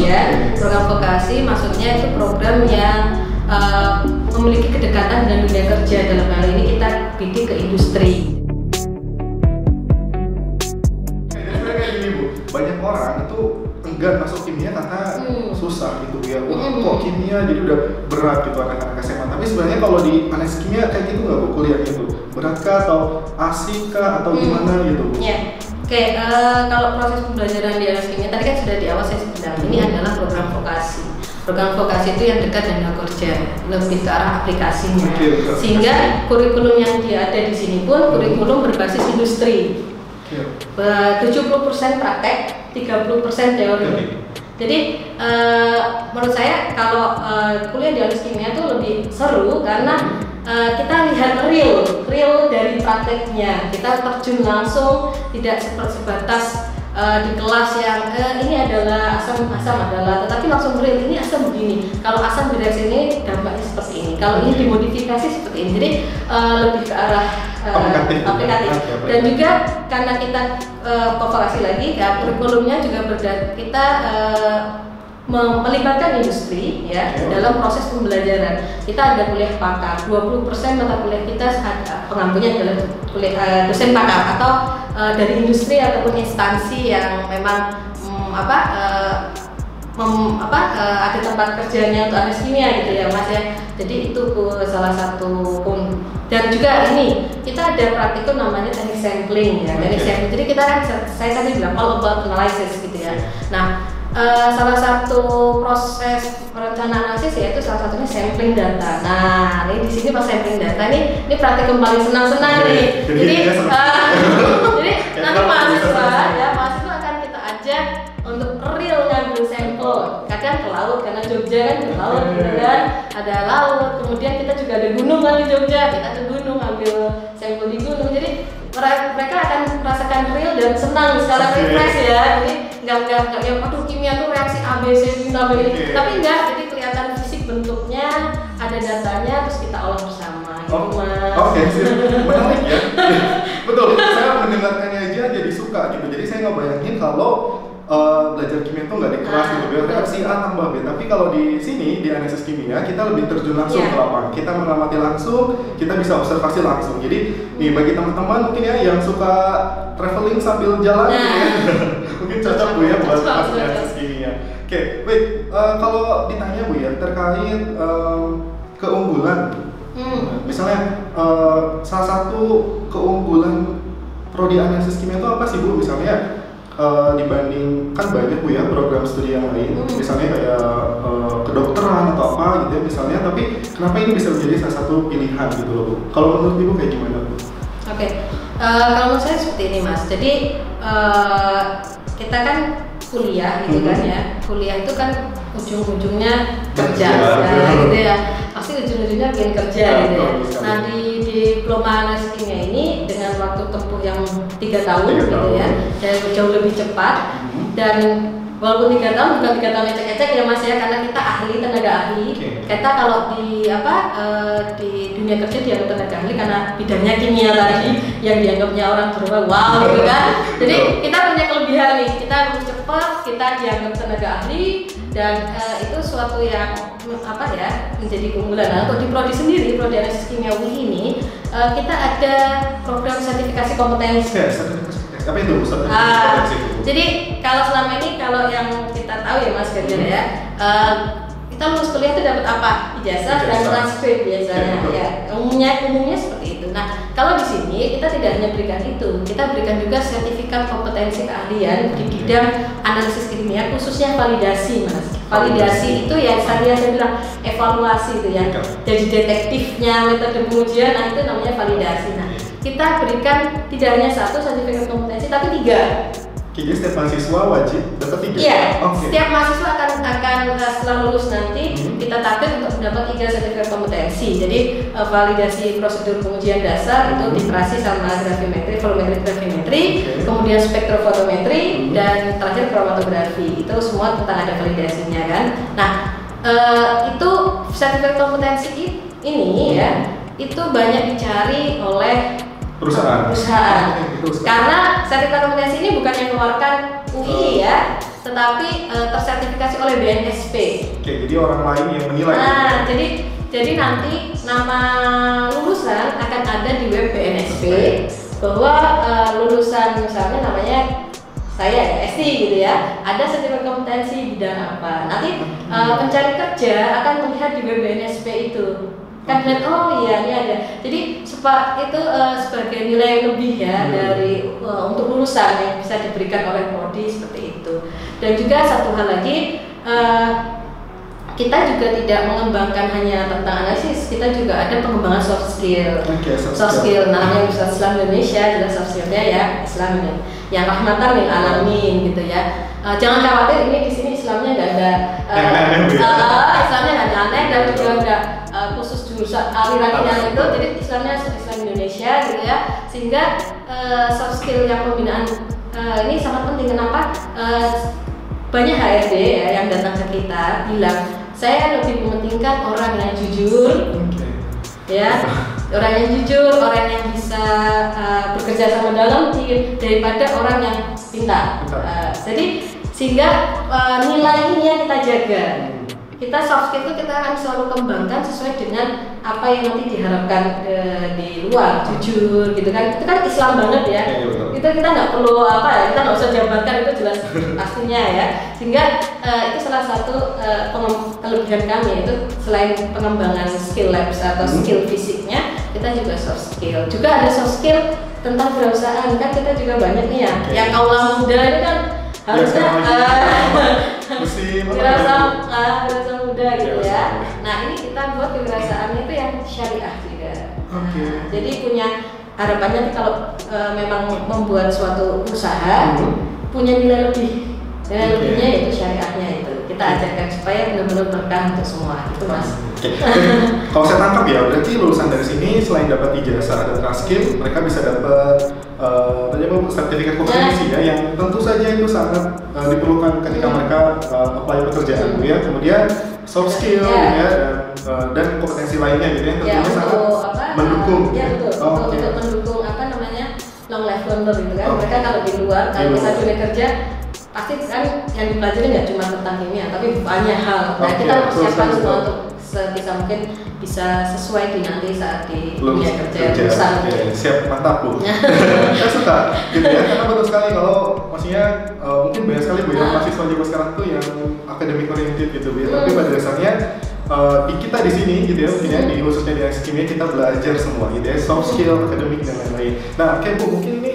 ya. Program vokasi maksudnya itu program yang memiliki kedekatan dengan dunia kerja. Dalam hal ini kita bidik ke industri. Kayak gini Bu, banyak orang itu enggan masuk kimia karena susah gitu ya. Kok kimia jadi udah berat gitu anak-anak SMA. Tapi sebenarnya kalau di analisis kimia kayak gitu nggak Bu kuliah gitu? Beratkah atau asik kah atau gimana gitu Bu? Ya. Oke, kalau proses pembelajaran di analisis kimia tadi kan sudah di awal saya sebutkan, ini adalah program vokasi. Program vokasi itu yang dekat dengan kerja, lebih ke arah aplikasinya. Sehingga kurikulum yang ada di sini pun kurikulum berbasis industri. 70% praktek, 30% teori. Jadi menurut saya kalau kuliah di analisis kimia itu lebih seru karena kita lihat real dari prakteknya. Kita terjun langsung, tidak sebatas di kelas yang ini adalah asam adalah, tetapi langsung real, ini asam begini. Kalau asam bereaksi ini dampaknya seperti ini. Kalau ini dimodifikasi seperti ini. Jadi lebih ke arah aplikatif. Dan juga karena kita vokasi lagi, ya kurikulumnya juga kita melibatkan industri ya dalam proses pembelajaran. Kita ada kuliah pakar, 20% mata kuliah kita pengampunya adalah kuliah dosen pakar atau dari industri ataupun instansi yang memang ada tempat kerjanya untuk analisis kimia gitu ya Mas ya. Jadi itu salah satu dan juga ini kita ada praktikum namanya teknik sampling ya. Teknik sampling. Jadi kita kan saya tadi bilang all about analysis gitu ya. Nah, salah satu proses perencanaan analisis yaitu salah satunya sampling data. Nah, ini di sini pas sampling data ini praktikum paling senang-senang nih. Jadi nanti mahasiswa akan kita ajak untuk real ngambil sampel. Kadang ke laut karena Jogja kan ke laut, gitu kan? Ada laut. Kemudian kita juga ada gunung kan di Jogja. Kita ke gunung ambil sampel di gunung. Jadi mereka akan merasakan real dan senang secara refresh ya. Jadi nggak yang aduh kimia tuh reaksi A B C ini tapi enggak, jadi kelihatan fisik bentuknya, ada datanya, terus kita olah bersama gitu Mas. Oke, menarik ya. Betul, saya mendengarkannya aja jadi suka gitu. Jadi saya nggak bayangin kalau belajar kimia itu nggak di kelas gitu, reaksi A tambah B. Tapi kalau di sini di analisis kimia kita lebih terjun langsung ke lapangan, kita mengamati langsung, kita bisa observasi langsung. Jadi nih bagi teman-teman mungkin ya yang suka traveling sambil jalan gitu ya, mungkin cocok Bu ya buat analisis kimia. Oke, baik. Kalau ditanya Bu ya terkait keunggulan, misalnya salah satu keunggulan prodi analisis kimia itu apa sih Bu? Misalnya dibanding kan banyak Bu ya program studi yang lain, misalnya kayak kedokteran atau apa gitu ya misalnya, tapi kenapa ini bisa menjadi salah satu pilihan gitu loh Bu? Kalau menurut Ibu kayak gimana Bu? Oke, kalau menurut saya seperti ini Mas, jadi kita kan kuliah gitu kan ya, kuliah itu kan ujung-ujungnya kerja ya, gitu ya, pasti ujung-ujungnya bikin kerja gitu ya. Nah di diploma analisis kimia ini dengan waktu tempuh yang 3 tahun gitu ya, dan jauh lebih cepat dan walaupun 3 tahun bukan 3 tahun ecek-ecek ya Mas ya, karena kita ahli, tenaga ahli. Kita kalau di di dunia kerja dianggap tenaga ahli karena bidangnya kimia tadi yang dianggapnya orang Jawa wow gitu kan. Jadi kita punya kelebihan nih, kita lebih cepat, kita dianggap tenaga ahli dan itu suatu yang menjadi keunggulan. Nah, untuk di prodi sendiri, prodi analisis kimia UI ini kita ada program sertifikasi kompetensi. Apa itu sertifikasi? Jadi kalau selama ini kalau yang kita tahu ya Mas Ganjar ya, kita lulus kuliah itu dapat apa? Ijazah dan transkrip biasanya ya. Umumnya seperti itu. Nah, kalau di sini kita tidak hanya berikan itu, kita berikan juga sertifikat kompetensi keahlian di bidang analisis kimia, khususnya validasi Mas. Validasi itu ya saya bilang evaluasi itu ya. Jadi detektifnya metode pengujian, nah itu namanya validasi. Nah, kita berikan tidak hanya 1 sertifikat kompetensi tapi 3. Jadi setiap mahasiswa wajib dapat 3? Iya, setiap mahasiswa akan setelah lulus nanti kita target untuk mendapat 3 sertifikat kompetensi. Jadi validasi prosedur pengujian dasar itu literasi sama gravimetri, volumetri, gravimetri, kemudian spektrofotometri dan terakhir kromatografi. Itu semua tentang ada validasinya kan. Nah, itu sertifikat kompetensi ini ya, itu banyak dicari oleh perusahaan. Karena sertifikat kompetensi ini bukan yang mengeluarkan UI ya, tetapi tersertifikasi oleh BNSP. Oke, jadi orang lain yang menilai. Nah, jadi nanti nama lulusan akan ada di web BNSP bahwa lulusan misalnya namanya saya Esti gitu ya, ada sertifikat kompetensi bidang apa. Nanti pencari kerja akan melihat di web BNSP itu. Kan lihat, oh iya ini ada. Jadi itu sebagai nilai lebih ya dari untuk lulusan yang bisa diberikan oleh prodi seperti itu. Dan juga satu hal lagi, kita juga tidak mengembangkan hanya tentang analisis, kita juga ada pengembangan soft skill. Soft skill, namanya Ustadz Islam Indonesia, jelas soft skillnya ya Islam yang rahmatan lil alamin gitu ya. Jangan khawatir, ini di sini Islamnya nggak ada Islamnya nggak aneh dan juga nggak khusus jurusan alirannya itu, jadi Islamnya Islam Indonesia gitu ya, sehingga soft skill yang pembinaan ini sangat penting. Kenapa? Banyak HRD ya yang datang ke kita bilang, saya lebih mementingkan orang yang jujur, ya, orang yang jujur, orang yang bisa bekerja sama dalam tim daripada orang yang pintar. Jadi sehingga nilai ini yang kita jaga. Kita soft skill itu kita akan selalu kembangkan sesuai dengan apa yang nanti diharapkan di luar, jujur gitu kan. Itu kan Islam banget ya. Itu kita nggak perlu kita nggak usah jabarkan, itu jelas pastinya ya. Sehingga itu salah satu kelebihan kami, itu selain pengembangan skill labs atau skill fisiknya, kita juga soft skill. Juga ada soft skill tentang kewirausahaan, kan kita juga banyak nih ya. Yang kaula muda itu kan harusnya wirausaha muda gitu ya. Nah ini kita buat kewirausahaan itu yang syariah juga. Jadi punya harapannya kalau memang membuat suatu usaha punya nilai lebih. Nilai lebihnya yaitu syariahnya itu. Kita ajarkan supaya benar-benar berkah untuk semua. Itu Mas. Kalau saya tangkap ya, berarti lulusan dari sini selain dapat ijazah dan transkrip, mereka bisa dapat sertifikat kompetensi ya, yang tentu saja itu sangat diperlukan ketika mereka apply pekerjaan ya. Kemudian soft skill ya dan kompetensi lainnya gitu yang tentunya sangat mendukung. Untuk mendukung long life learner gitu kan. Mereka kalau di luar, kalau kita dunia kerja pasti kan yang dipelajari nggak cuma tentang kimia, tapi banyak hal. Nah kita persiapkan semua untuk sebisa mungkin bisa sesuai di nanti saat di dunia kerja. Siap, mantap Bu. Saya suka gitu ya, karena betul sekali kalau maksudnya mungkin banyak sekali Bu ya mahasiswa zaman sekarang tuh yang akademik oriented gitu Bu ya, tapi pada dasarnya di kita di sini gitu ya, mungkin ya di khususnya di kimia kita belajar semua gitu ya, soft skill, akademik dan lain-lain. Nah, Bu, mungkin ini